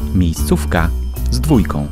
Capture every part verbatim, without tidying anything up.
Miejscówka z dwójką.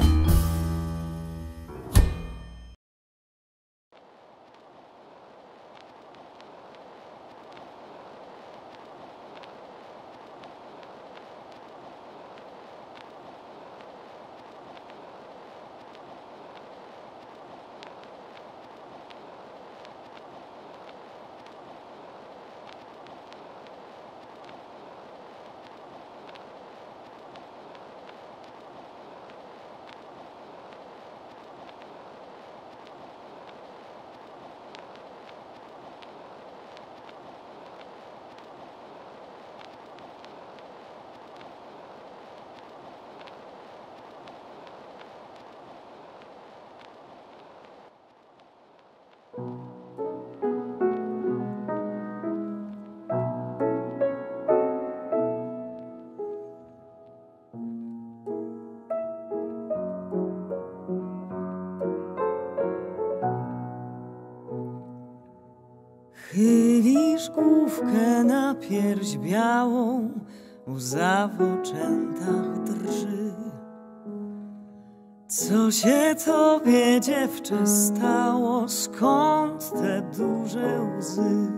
Chylisz główkę na pierś białą, łza w oczętach drży. Co się tobie, dziewczę, stało? Skąd te duże łzy?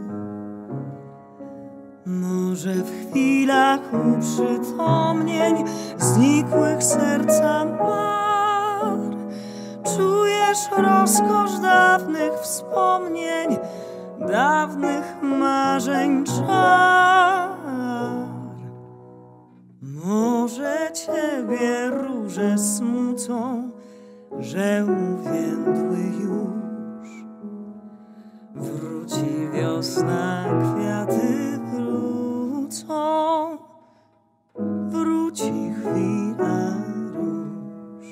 Może w chwilach uprzytomnień znikłych serca mar czujesz rozkosz dawnych wspomnień, dawnych marzeń czar. Może ciebie róże smucą, że uwiędły już. Wróci wiosna, kwiaty wrócą, wróci chwila róż.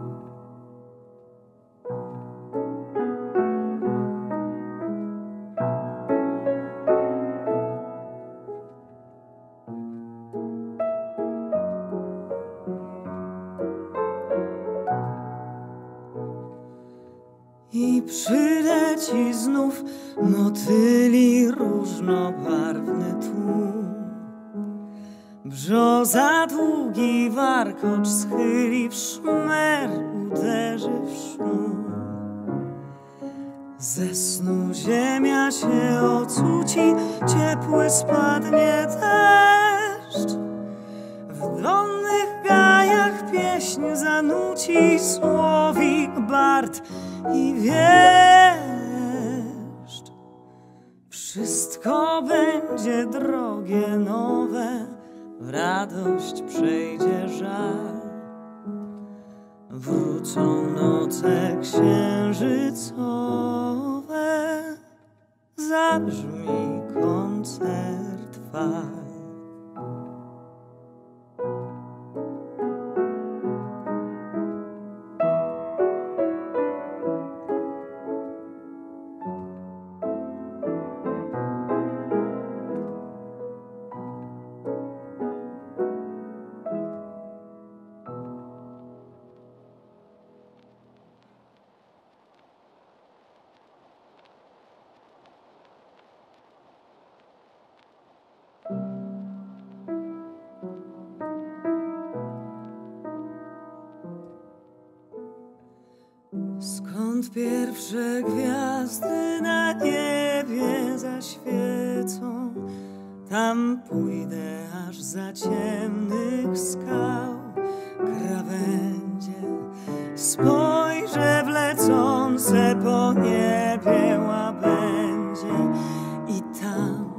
I przyleci znów motyli różnobarwny tłum. Brzoza długi warkocz schyli, w szmer uderzy w szum. Ze snu ziemia się ocuci, ciepły spadnie deszcz. W donnych gajach pieśń zanuci słowik, bard i wieszcz. Wszystko będzie drogie, nowe, w radość przejdzie żal. Wrócą noce księżycowe, zabrzmi koncert fal. Skąd pierwsze gwiazdy na niebie zaświecą, tam pójdę aż za ciemnych skał krawędzie. Spojrzę w lecące po niebie łabędzie i tam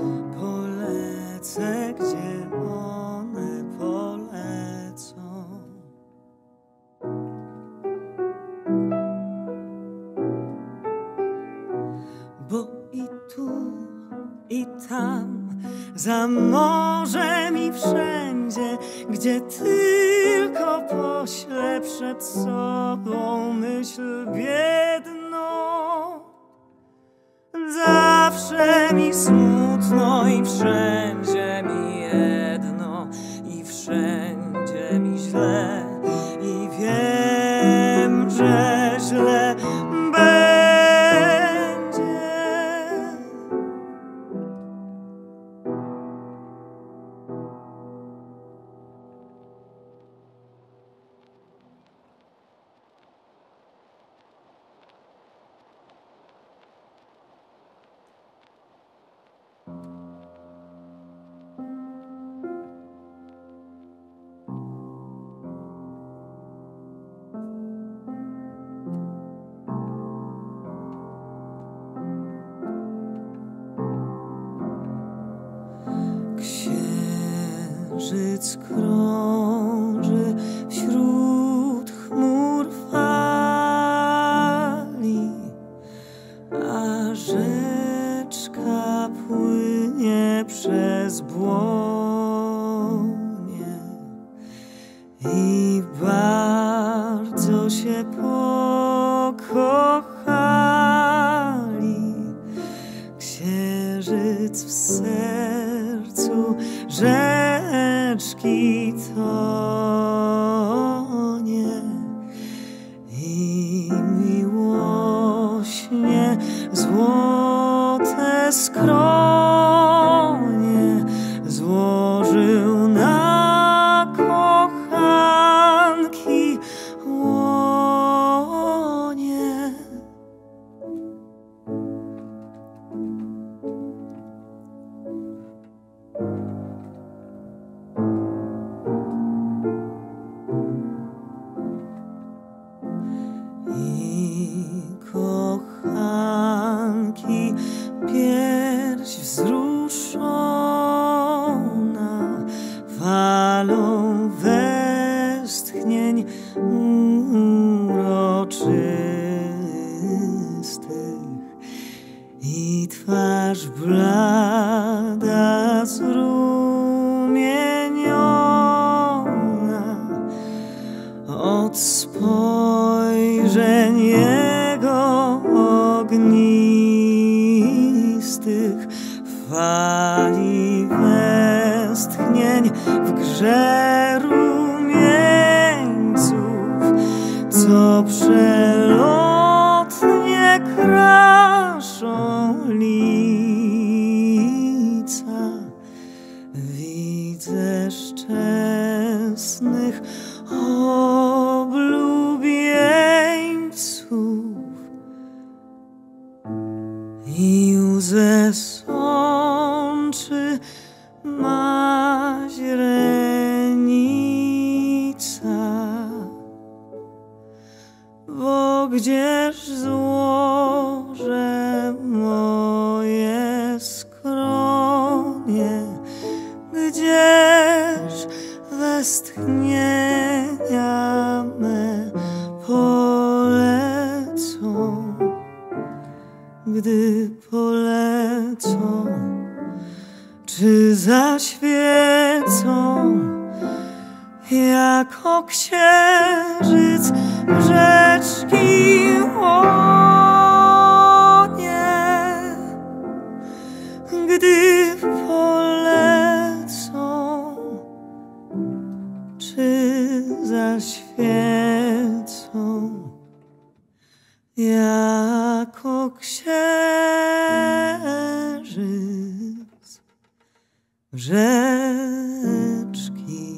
polecę, gdzie one polecą. Bo i tu, i tam, za morzem i wszędzie, gdzie tylko poślę przed sobą myśl biedną, zawsze mi smutno i wszędzie mi jedno, i wszędzie mi źle, i wiem, że źle będzie. Księżyc krąży wśród chmur fali, a rzeczka płynie przez błonie i bardzo się pokochali. Księżyc w sercu rzeczki tonie i miłośnie złote skronie złożył na kochanki łonie. I kochanki pierś wzruszona falą westchnień uroczystych i twarz blada zrumieniona od spojrzeń jego ognistych, fali westchnień w grze rumieńców, co przelotnie kraszą lica. Widzę szczęsnych oblubieńców i łzę sączy ma źrenica. Bo gdzież złożę moje skronie, gdzież westchnienia me polecą, gdy polecą, czy zaświecą jako księżyc rzeczki łonie, gdy polecą, czy zaświecą jako księżyc rzeczki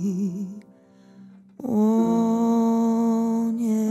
łonie.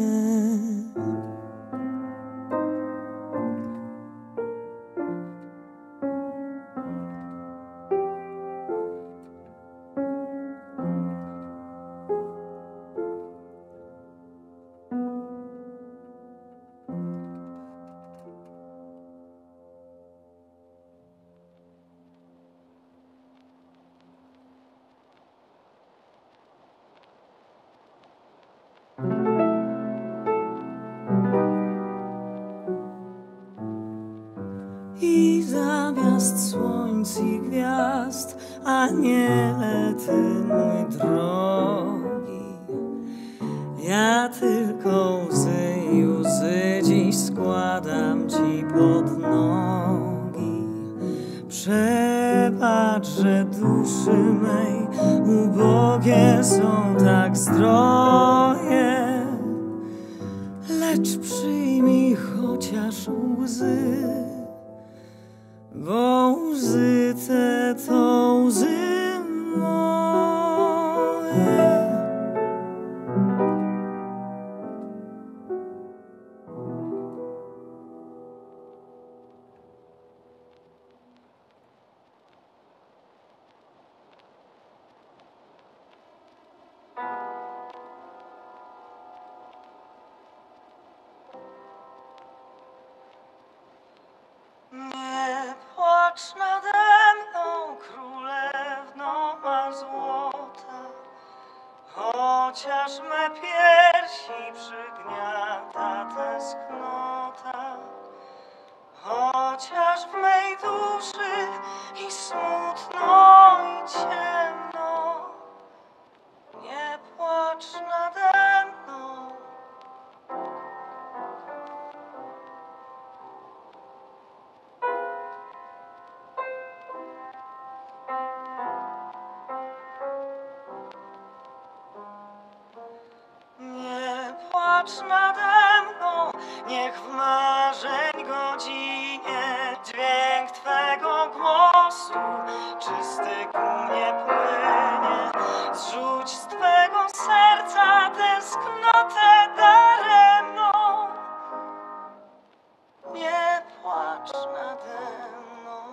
I zamiast słońc i gwiazd, aniele ty mój drogi, ja tylko łzy i łzy dziś składam ci pod nogi. Przebacz, że duszy mej ubogie są tak zdroje, lecz przyjmij chociaż łzy, bo łzy te to łzy moje. Nie płacz nade mną, królewno, a złota, chociaż me piersi przygniata tęsknota, chociaż w mej duszy i smutno i ciemno, nie płacz nade mną. Nie płacz nade mną, niech w marzeń godzinie dźwięk Twego głosu czysty ku mnie płynie. Zrzuć z Twego serca tęsknotę daremną. Nie płacz nade mną.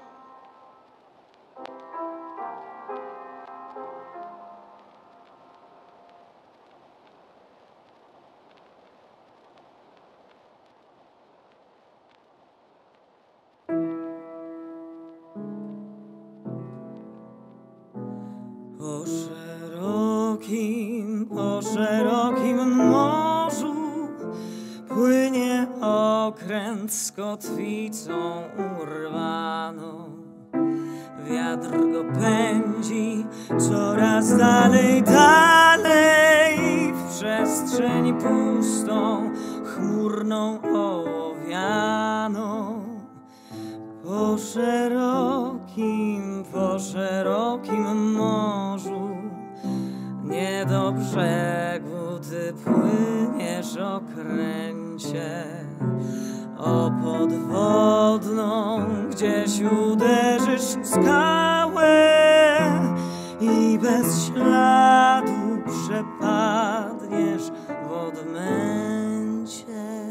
Po szerokim, po szerokim morzu płynie okręt z kotwicą urwaną. Wiatr go pędzi coraz dalej, dalej w przestrzeń pustą, chmurną, ołowianą. Po szerokim, po szerokim morzu nie do brzegu ty płyniesz, okręcie, o podwodną gdzieś uderzysz w skałę i bez śladu przepadniesz w odmęcie.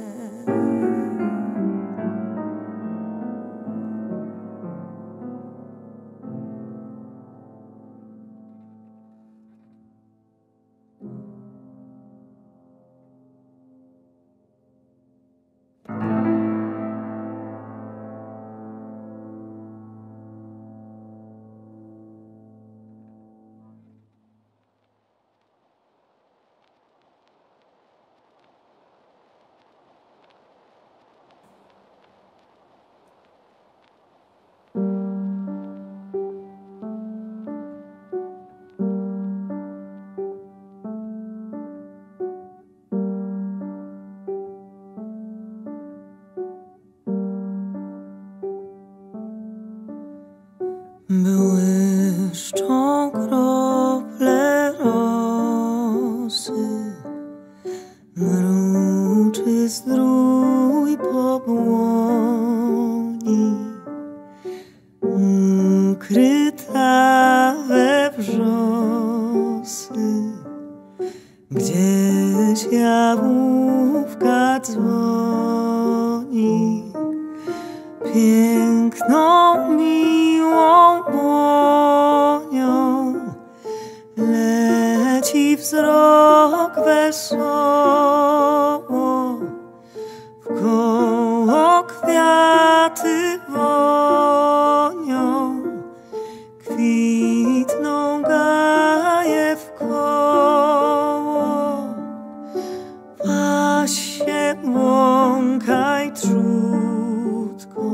Błyszczą krople rosy, mruczy zdrój pobłoni, ukryta we wrzosy, gdzieś jałówka dzwoni. Piękną, miłą dłonią leci wzrok wesoło, wkoło kwiaty wonią, kwitną gaje wkoło. Paś się, błąkaj trzutko,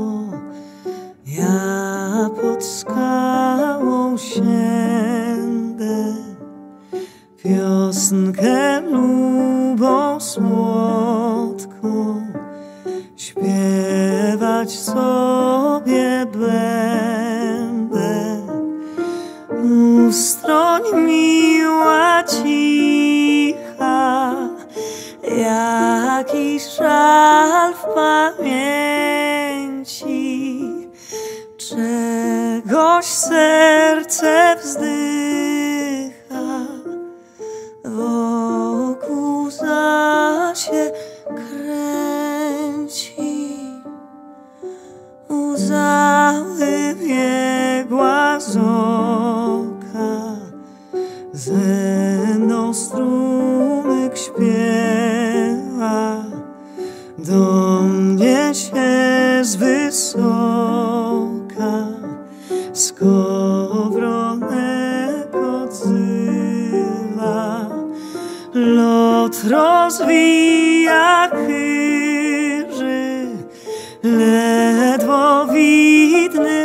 ja pod skałą siędę, piosnkę lubą słodką śpiewać sobie będę. Ustroń miła cicha, jaki żal w pamięci, czegoś serce wzdycha, wokół za się kręci. Łza wybiegła z oka, ze mną strumyk śpiewa, do mnie się z wysoka skowronek Miód rozwija chyży, ledwo widny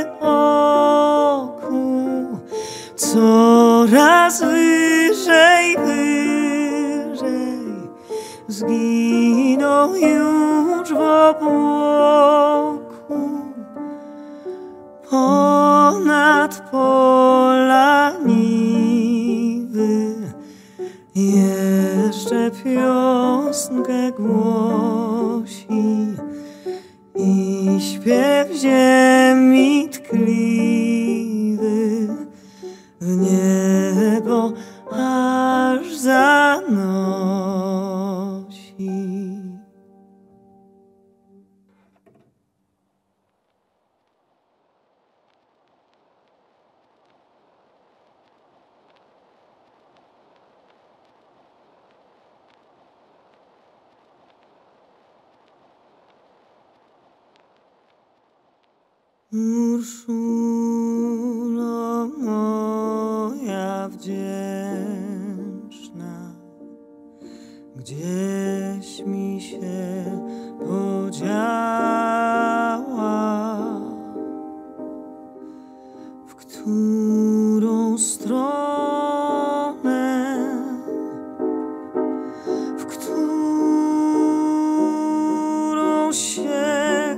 oku. Coraz wyżej, wyżej zginął już w obłoku. Ponad pola niwy jeszcze piosnkę głosi i śpiew ziemi tkliwy w niebo aż zanosi. Urszulo moja wdzięczna, gdzieś mi się podziała, w którą stronę, w którą się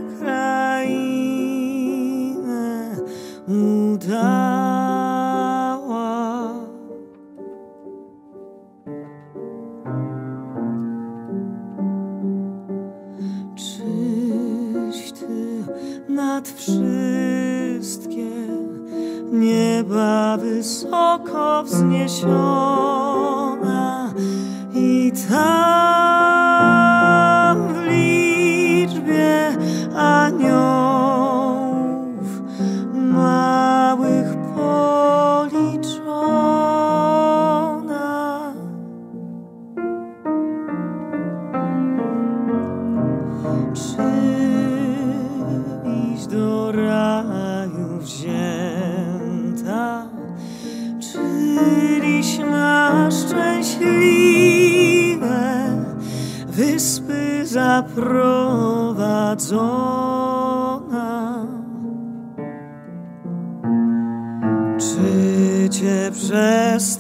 udała. Czyś ty nad wszystkie nieba wysoko wzniesiona i tam w liczbie aniołów małych policzona. Czy iść do raju wzięta, czyliś na szczęśliwe wyspy zaprowadzona? Czy cię przez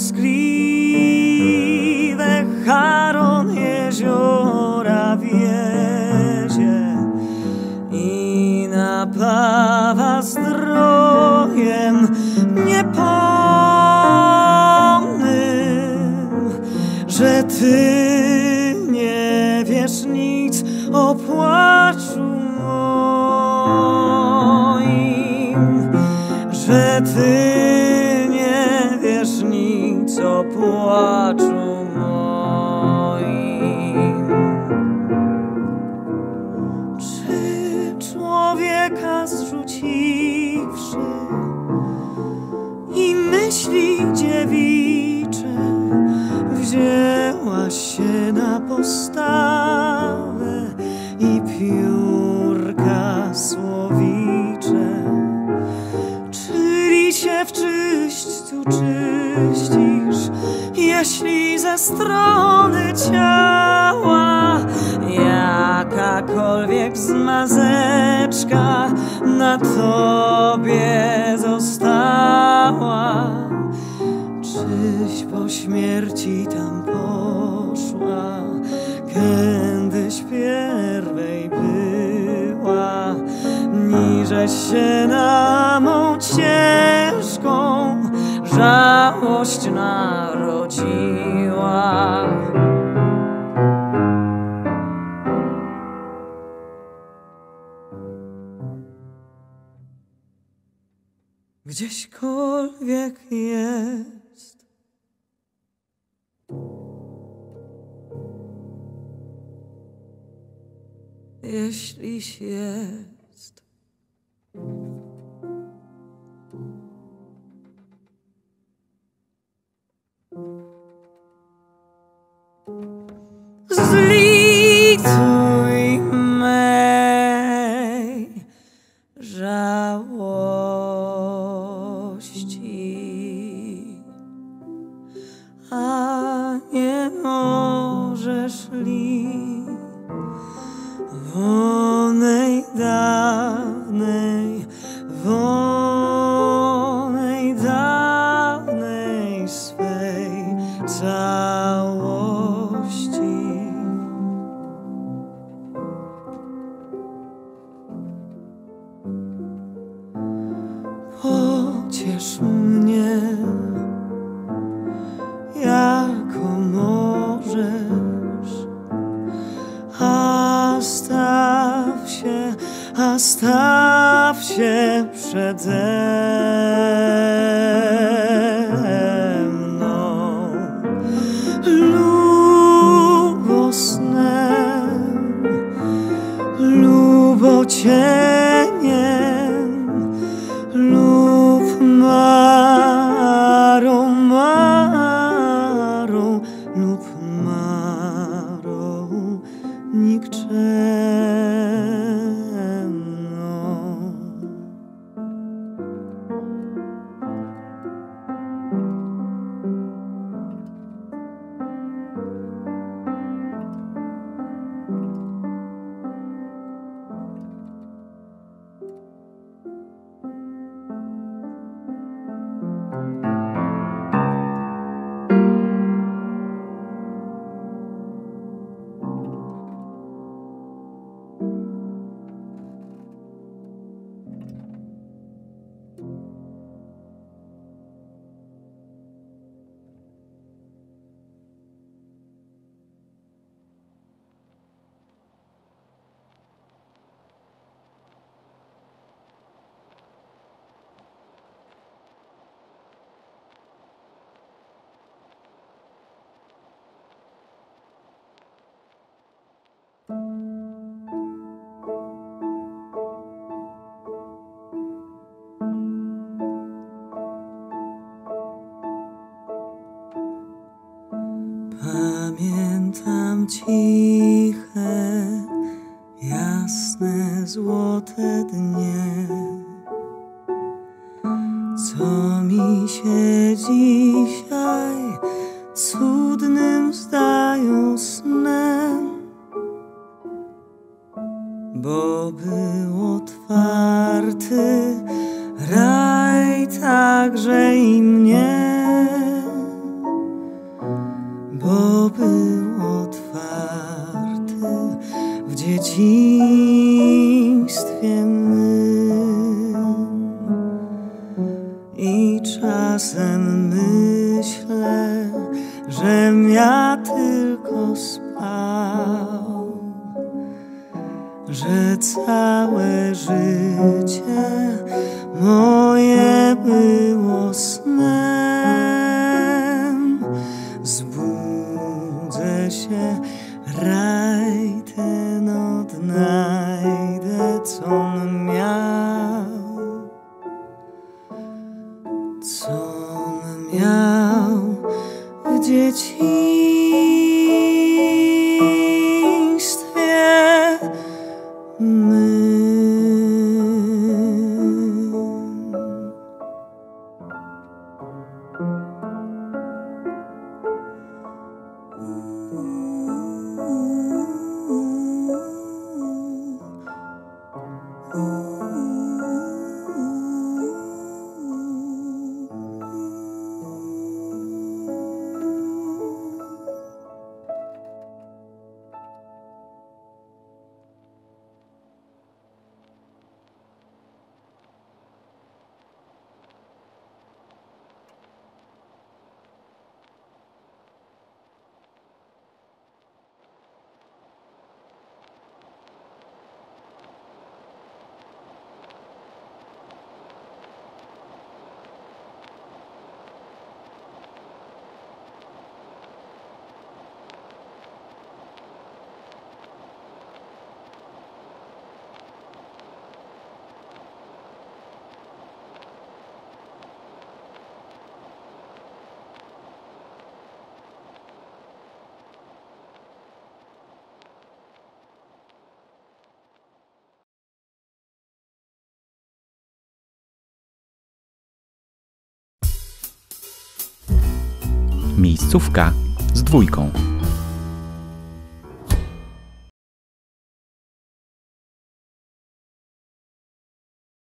tęskliwe Charon jeziora wiezie i napawa zdrowiem niepomnym, że ty nie wiesz nic o płaczu moim, że ty nie wiesz nic o płaczu moim. Czy człowieka zrzuciwszy i myśli dziewicze wzięłaś się na postawę i piórka słowicze, czyli się w czyśćcu czyścisz, jeśli ze strony ciała jakakolwiek zmazeczka na tobie została? Czyś po śmierci tam poszła, kiedyś pierwej była, niżeś się na mą ciężką żałość narodziła. Gdzieśkolwiek jest, jeśliś jest, zlituj mej żałości, a nie może szli w onej dawnej, w onej dawnej swej całości. Pociesz mnie, jako możesz, a staw się, a staw się przede mną lubosnem, lubocieniem lub marą, marą lub marą nikczemną. Pamiętam ciche, jasne, złote dnie, co mi się dzisiaj cudnym zdają snem, bo był otwarty raj także i mnie. Bo był otwarty w dzieciństwie mym i czasem myślę, żem ja tylko spał, że całe życie moje było snem. Zbudzę się, raj ten odnajdę, com miał, com miał w dzieciństwie mym. Miejscówka z dwójką.